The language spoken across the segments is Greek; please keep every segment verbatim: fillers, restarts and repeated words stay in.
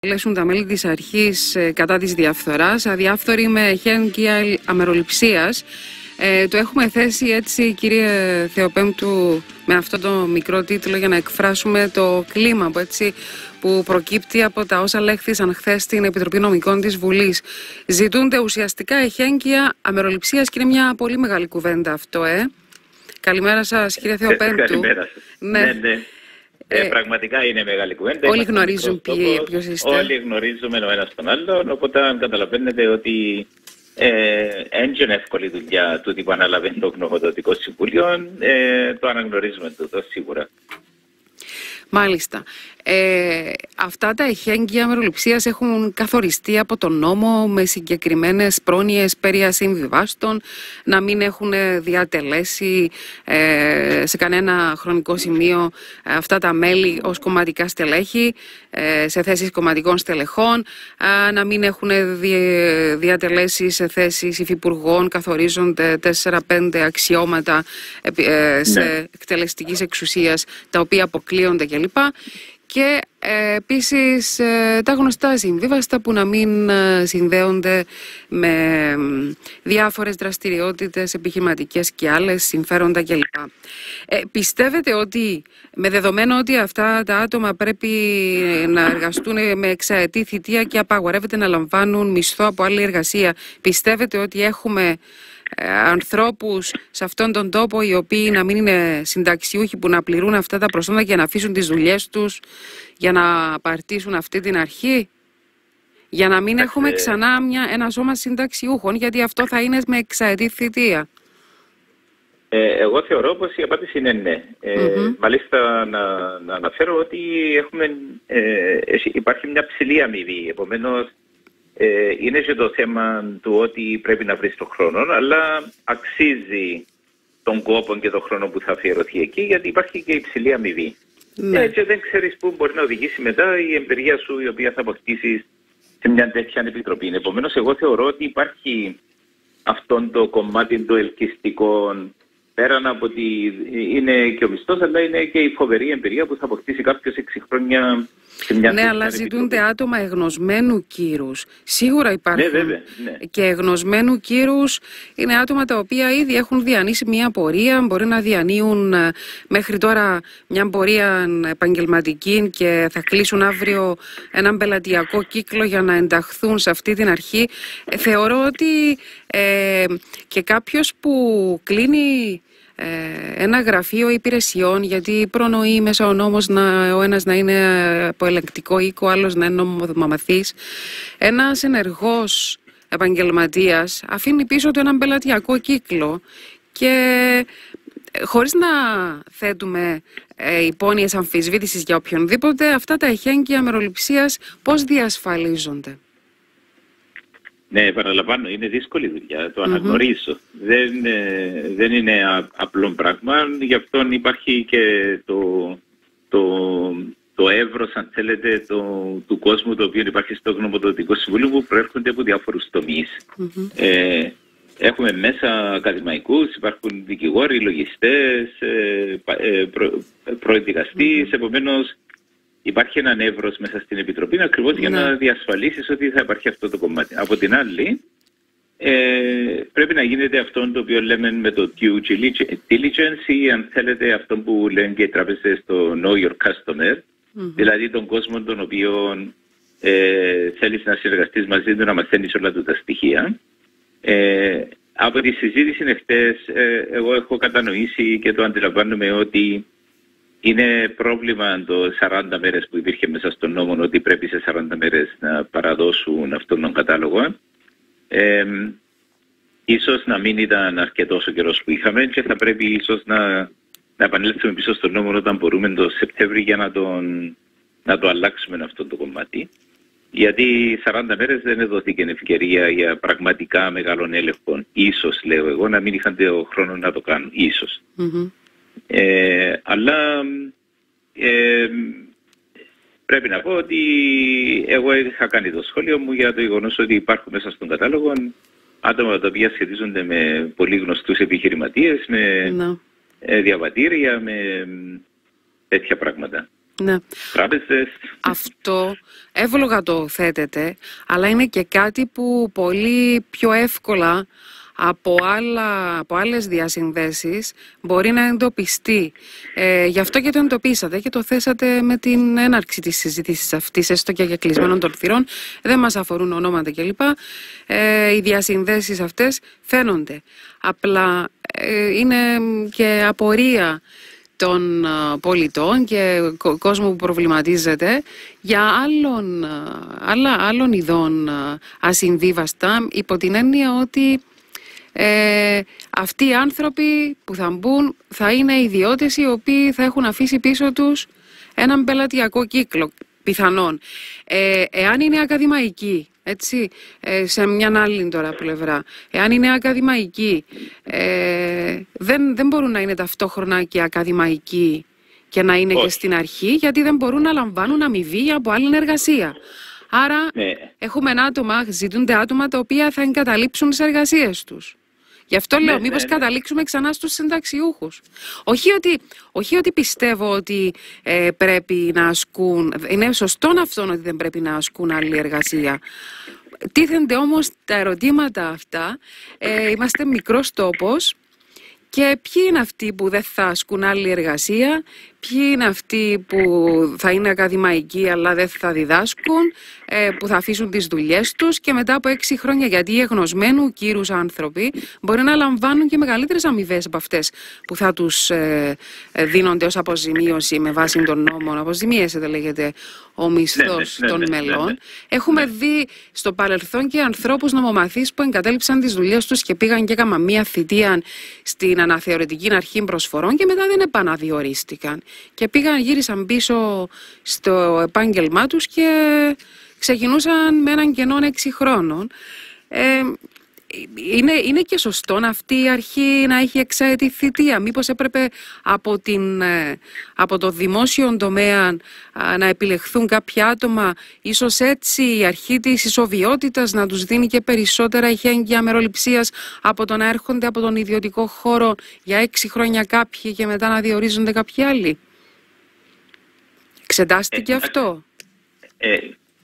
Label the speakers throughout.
Speaker 1: Λέσουν τα μέλη της αρχής ε, κατά της διαφθοράς, αδιάφθοροι με εχέγγυα αμεροληψίας. Ε, το έχουμε θέσει έτσι, κύριε Θεοπέμπτου, με αυτό το μικρό τίτλο για να εκφράσουμε το κλίμα που, έτσι, που προκύπτει από τα όσα λέχθησαν χθες στην Επιτροπή Νομικών της Βουλής. Ζητούνται ουσιαστικά εχέγγυα αμεροληψίας και είναι μια πολύ μεγάλη κουβέντα αυτό, ε. Καλημέρα σας, κύριε Θεοπέμπτου.
Speaker 2: Καλημέρα σας.
Speaker 1: Ναι,
Speaker 2: ναι, ναι. Ε, ε, πραγματικά είναι μεγάλη κουβέντα.
Speaker 1: Όλοι γνωρίζουν ποιος είστε.
Speaker 2: Όλοι γνωρίζουμε ο ένας τον άλλον, οπότε καταλαβαίνετε ότι έντια εύκολη δουλειά του που ανάλαβε το Γνωμοδοτικό Συμβούλιο, ε, το αναγνωρίζουμε τούτο σίγουρα.
Speaker 1: Μάλιστα. Ε, αυτά τα εχέγγυα αμεροληψίας έχουν καθοριστεί από τον νόμο με συγκεκριμένες πρόνοιες περί ασυμβιβάστων, να μην έχουν διατελέσει ε, σε κανένα χρονικό σημείο αυτά τα μέλη ως κομματικά στελέχη, ε, σε θέσεις κομματικών στελεχών, ε, να μην έχουν δι, διατελέσει σε θέσεις υφυπουργών, καθορίζονται τέσσερα πέντε αξιώματα ε, σε ναι. εκτελεστικής εξουσίας, τα οποία αποκλείονται κλπ. Και ε, επίσης ε, τα γνωστά συμβίβαστα που να μην ε, συνδέονται με ε, διάφορες δραστηριότητες επιχειρηματικές και άλλες, συμφέροντα κλπ. Ε, πιστεύετε ότι με δεδομένο ότι αυτά τα άτομα πρέπει να εργαστούν με εξαετή θητεία και απαγορεύεται να λαμβάνουν μισθό από άλλη εργασία, πιστεύετε ότι έχουμε Ε, ανθρώπους σε αυτόν τον τόπο οι οποίοι να μην είναι συνταξιούχοι, που να πληρούν αυτά τα προσόντα και να αφήσουν τις δουλειές τους για να απαρτήσουν αυτή την αρχή, για να μην έχουμε ξανά μια, ένα σώμα συνταξιούχων, γιατί αυτό θα είναι με εξαετή θητεία?
Speaker 2: Ε, εγώ θεωρώ πως η απάντηση είναι ναι. Ε, mm-hmm. Μάλιστα να, να αναφέρω ότι έχουμε, ε, υπάρχει μια ψηλή αμοιβή, επομένως Ε, είναι και το θέμα του ότι πρέπει να βρεις τον χρόνο, αλλά αξίζει τον κόπο και τον χρόνο που θα αφιερωθεί εκεί, γιατί υπάρχει και υψηλή αμοιβή. Ναι. Έτσι δεν ξέρεις πού μπορεί να οδηγήσει μετά η εμπειρία σου, η οποία θα αποκτήσεις σε μια τέτοια επιτροπή. Επομένως, εγώ θεωρώ ότι υπάρχει αυτό το κομμάτι το ελκυστικό, πέραν από ότι είναι και ο μισθός, αλλά είναι και η φοβερή εμπειρία που θα αποκτήσει κάποιος έξι χρόνια.
Speaker 1: Ναι, αλλά ζητούνται άτομα εγνωσμένου κύρους. Σίγουρα υπάρχουν.
Speaker 2: Ναι, βέβαια, ναι.
Speaker 1: Και εγνωσμένου κύρους είναι άτομα τα οποία ήδη έχουν διανύσει μια πορεία, μπορεί να διανύουν μέχρι τώρα μια πορεία επαγγελματική και θα κλείσουν αύριο έναν πελατειακό κύκλο για να ενταχθούν σε αυτή την αρχή. Ε, θεωρώ ότι ε, και κάποιος που κλείνει ένα γραφείο υπηρεσιών, γιατί προνοεί μέσα ο νόμος να, ο ένας να είναι από ελεγκτικό οίκο, ο άλλος να είναι νομομαθής, ένας ενεργός επαγγελματίας αφήνει πίσω του έναν πελατειακό κύκλο και χωρίς να θέτουμε ε, υπόνοιες αμφισβήτησης για οποιονδήποτε, αυτά τα εχέγγυα αμεροληψίας πώς διασφαλίζονται?
Speaker 2: Ναι, παραλαμβάνω, είναι δύσκολη δουλειά, το αναγνωρίζω. Mm-hmm. Δεν, ε, δεν είναι α, απλό πράγμα, γι' αυτό υπάρχει και το, το, το εύρος, αν θέλετε, το, του κόσμου το οποίο υπάρχει στο Γνωμοδοτικό Συμβούλιο, που προέρχονται από διάφορους τομείς. Mm-hmm. Ε, έχουμε μέσα ακαδημαϊκούς, υπάρχουν δικηγόροι, λογιστές, ε, ε, προ, προεδικαστής, mm-hmm. επομένως υπάρχει έναν εύρος μέσα στην Επιτροπή ακριβώς ναι. για να διασφαλίσεις ότι θα υπάρχει αυτό το κομμάτι. Από την άλλη, ε, πρέπει να γίνεται αυτό το οποίο λέμε με το due diligence, ή αν θέλετε αυτό που λένε και οι τράπεζες, το know your customer, mm-hmm. δηλαδή τον κόσμο τον οποίο ε, θέλεις να συνεργαστείς μαζί του, να μαθαίνεις όλα του τα στοιχεία. Ε, από τη συζήτηση εχθές, ε, εγώ έχω κατανοήσει και το αντιλαμβάνομαι ότι είναι πρόβλημα το σαράντα μέρες που υπήρχε μέσα στον νόμο, ότι πρέπει σε σαράντα μέρες να παραδώσουν αυτόν τον κατάλογο. Ε, ίσως να μην ήταν αρκετός ο καιρός που είχαμε και θα πρέπει ίσως να, να επανέλθουμε πίσω στον νόμο όταν μπορούμε το Σεπτέμβρη για να, τον, να το αλλάξουμε αυτό το κομμάτι. Γιατί σαράντα μέρες δεν δόθηκε ευκαιρία για πραγματικά μεγάλων έλεγχων. Ίσως, λέω εγώ, να μην είχαν το χρόνο να το κάνουν. Ίσως. Mm-hmm. Ε, αλλά ε, πρέπει να πω ότι εγώ είχα κάνει το σχόλιο μου για το γεγονός ότι υπάρχουν μέσα στον κατάλογο άτομα τα οποία σχετίζονται με πολύ γνωστούς επιχειρηματίες, με no. ε, διαβατήρια, με τέτοια πράγματα.
Speaker 1: Ναι.
Speaker 2: Τράπεζες.
Speaker 1: Αυτό εύλογα το θέτεται, αλλά είναι και κάτι που πολύ πιο εύκολα από, άλλα, από άλλες διασυνδέσεις μπορεί να εντοπιστεί. Ε, γι' αυτό και το εντοπίσατε και το θέσατε με την έναρξη της συζήτησης αυτής, έστω και για κλεισμένων των θυρών. Δεν μας αφορούν ονόματα κλπ. Ε, οι διασυνδέσεις αυτές φαίνονται. Απλά ε, είναι και απορία των πολιτών και κόσμου που προβληματίζεται για άλλων, άλλα, άλλων ειδών ασυμβίβαστα, υπό την έννοια ότι ε, αυτοί οι άνθρωποι που θα μπουν θα είναι ιδιώτες οι οποίοι θα έχουν αφήσει πίσω τους έναν πελατειακό κύκλο πιθανόν. Ε, εάν είναι ακαδημαϊκοί, έτσι, ε, σε μια άλλη τώρα πλευρά, εάν είναι ακαδημαϊκοί, ε, δεν, δεν μπορούν να είναι ταυτόχρονα και ακαδημαϊκοί και να είναι Όχι. και στην αρχή, γιατί δεν μπορούν να λαμβάνουν αμοιβή από άλλη εργασία. Άρα ναι. έχουμε άτομα, ζητούνται άτομα τα οποία θα εγκαταλείψουν τις εργασίες τους. Γι' αυτό λέω, ναι, μήπως ναι, ναι. καταλήξουμε ξανά στους συνταξιούχους. Όχι ότι, όχι ότι πιστεύω ότι ε, πρέπει να ασκούν, είναι σωστό αυτό ότι δεν πρέπει να ασκούν άλλη εργασία. Τίθενται όμως τα ερωτήματα αυτά, ε, είμαστε μικρός τόπος και ποιοι είναι αυτοί που δεν θα ασκούν άλλη εργασία, ποιοι είναι αυτοί που θα είναι ακαδημαϊκοί αλλά δεν θα διδάσκουν, ε, που θα αφήσουν τις δουλειές τους και μετά από έξι χρόνια, γιατί οι εγνωσμένου κύρους άνθρωποι μπορεί να λαμβάνουν και μεγαλύτερες αμοιβές από αυτές που θα τους ε, δίνονται ως αποζημίωση με βάση των νόμων. Αποζημίεσαι λέγεται ο μισθός ναι, ναι, των ναι, μελών. Ναι, ναι. Έχουμε ναι. δει στο παρελθόν και ανθρώπους νομομαθείς που εγκατέλειψαν τις δουλειές τους και πήγαν και έκαναν μία θητεία στην αναθεωρητική αρχή προσφορών και μετά δεν επαναδιορίστηκαν. Και πήγαν, γύρισαν πίσω στο επάγγελμά τους και ξεκινούσαν με έναν κενό έξι χρόνων. Ε, είναι, είναι και σωστό αυτή η αρχή να έχει εξαετή θητεία. Μήπως έπρεπε από, την, από το δημόσιο τομέα να επιλεχθούν κάποια άτομα, ίσως έτσι η αρχή της ισοβιότητας να τους δίνει και περισσότερα εχέγγυα μεροληψίας από το να έρχονται από τον ιδιωτικό χώρο για έξι χρόνια κάποιοι και μετά να διορίζονται κάποιοι άλλοι. Εξετάστηκε ε, αυτό. Ε,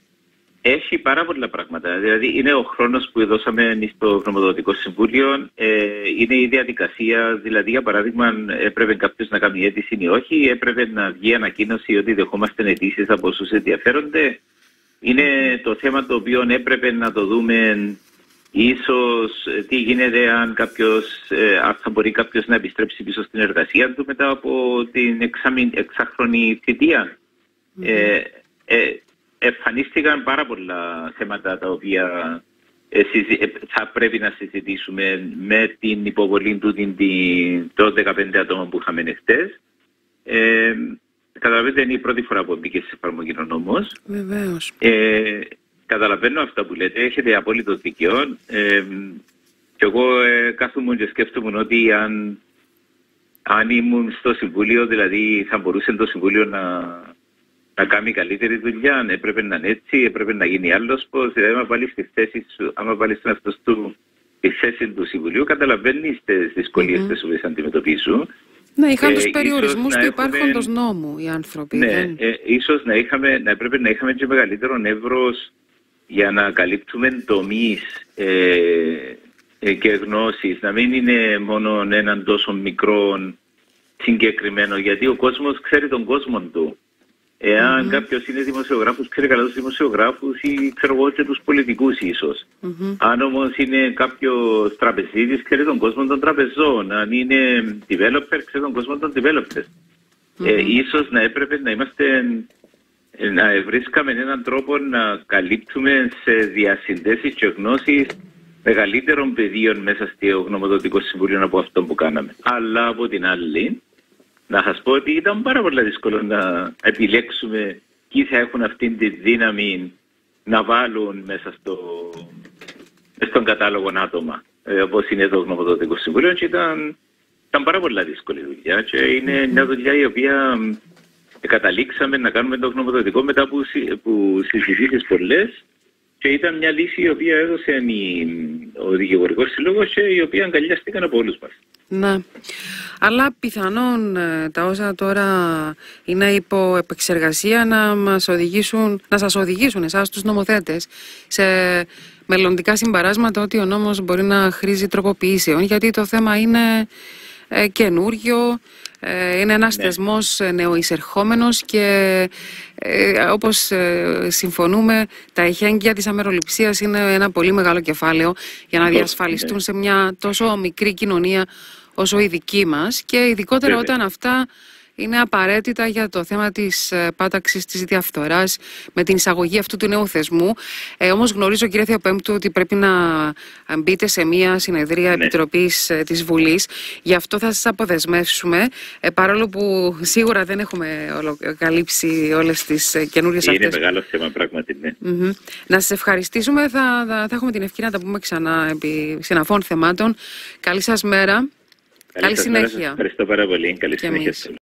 Speaker 2: έχει πάρα πολλά πράγματα. Δηλαδή είναι ο χρόνος που δώσαμε στο Γνωμοδοτικό Συμβούλιο, ε, είναι η διαδικασία, δηλαδή για παράδειγμα έπρεπε κάποιος να κάνει αίτηση ή όχι, έπρεπε να βγει ανακοίνωση ότι δεχόμαστε αιτήσεις από όσους ενδιαφέρονται. Είναι το θέμα το οποίο έπρεπε να το δούμε ίσως τι γίνεται αν, κάποιος, ε, αν θα μπορεί κάποιος να επιστρέψει πίσω στην εργασία του μετά από την εξάχρονη θητεία. Mm-hmm. Ε, ε, εμφανίστηκαν πάρα πολλά θέματα τα οποία ε, ε, θα πρέπει να συζητήσουμε με την υποβολή του την, την, των δεκαπέντε ατόμων που είχαμε χτες. Ε, καταλαβαίνετε, είναι η πρώτη φορά που μπήκε σε εφαρμογή ο νόμος.
Speaker 1: Βεβαίως.
Speaker 2: Ε, καταλαβαίνω αυτά που λέτε, έχετε απόλυτο δικαίωμα. Ε, και εγώ ε, κάθομαι και σκέφτομαι ότι αν, αν ήμουν στο Συμβούλιο, δηλαδή θα μπορούσε το Συμβούλιο να... να κάνει καλύτερη δουλειά, έπρεπε να είναι έτσι, έπρεπε να γίνει άλλος πώς. Δηλαδή, άμα βάλεις τη θέση σου, άμα βάλεις τον εαυτό του τη θέση του Συμβουλίου, καταλαβαίνεις τις δυσκολίες mm-hmm. τις οποίες αντιμετωπίζουν.
Speaker 1: Ναι, είχαν ε, τους περιορισμούς του υπάρχοντος νόμου οι άνθρωποι.
Speaker 2: Ναι,
Speaker 1: δεν...
Speaker 2: ε, ίσως να, είχαμε, να έπρεπε να είχαμε και μεγαλύτερο εύρος για να καλύπτουμε τομείς ε, ε, και γνώσεις, να μην είναι μόνο έναν τόσο μικρό συγκεκριμένο, γιατί ο κόσμος ξέρει τον κόσμο του. Εάν mm-hmm. κάποιος είναι δημοσιογράφος, ξέρει καλά τους δημοσιογράφους ή ξέρω εγώ και τους πολιτικούς ίσως. Mm-hmm. Αν όμως είναι κάποιος τραπεζίτης, ξέρει τον κόσμο των τραπεζών. Αν είναι developer, ξέρει τον κόσμο των developers. Mm-hmm. Ε, ίσως να έπρεπε να είμαστε, να βρίσκαμε έναν τρόπο να καλύπτουμε σε διασυνδέσεις και γνώσεις μεγαλύτερων πεδίων μέσα στο Γνωμοδοτικό Συμβούλιο από αυτό που κάναμε. Αλλά από την άλλη, να σας πω ότι ήταν πάρα πολύ δύσκολο να επιλέξουμε ποιοι θα έχουν αυτήν τη δύναμη να βάλουν μέσα στο, στον κατάλογο άτομα, ε, όπως είναι το Γνωμοδοτικό Συμβούλιο, και ήταν, ήταν πάρα πολύ δύσκολη δουλειά και είναι μια δουλειά η οποία καταλήξαμε να κάνουμε το Γνωμοδοτικό μετά από, που συζητήσεις πολλές Και ήταν μια λύση η οποία έδωσε η, ο Δικηγορικός Σύλλογος και η οποία αγκαλιάστηκαν από όλους μας.
Speaker 1: Ναι. Αλλά πιθανόν τα όσα τώρα είναι υπό επεξεργασία να μας οδηγήσουν, να σας οδηγήσουν εσάς τους νομοθέτες σε μελλοντικά συμπαράσματα ότι ο νόμος μπορεί να χρήζει τροποποιήσεων, γιατί το θέμα είναι ε, καινούριο, ε, είναι ένας ναι. θεσμός νεοεισερχόμενος και ε, όπως ε, συμφωνούμε, τα εχέγγυα της αμεροληψίας είναι ένα πολύ μεγάλο κεφάλαιο για να διασφαλιστούν σε μια τόσο μικρή κοινωνία όσο η δική μας, και ειδικότερα όταν αυτά είναι απαραίτητα για το θέμα της πάταξης της διαφθοράς με την εισαγωγή αυτού του νέου θεσμού. Ε, όμως γνωρίζω, κύριε Θεοπέμπτου, ότι πρέπει να μπείτε σε μια συνεδρία ναι. Επιτροπής ε, της Βουλής. Γι' αυτό θα σας αποδεσμεύσουμε, ε, παρόλο που σίγουρα δεν έχουμε καλύψει όλες τις ε, καινούριες
Speaker 2: είναι
Speaker 1: αυτές.
Speaker 2: Είναι μεγάλο θέμα πράγματι, ναι.
Speaker 1: Mm-hmm. Να σας ευχαριστήσουμε. Θα, θα, θα έχουμε την ευκαιρία να τα πούμε ξανά επί συναφών θεμάτων. Καλή σας μέρα. Καλή, Καλή συνέχεια.
Speaker 2: Ευχαριστώ πάρα πολύ. Καλή συνέχεια.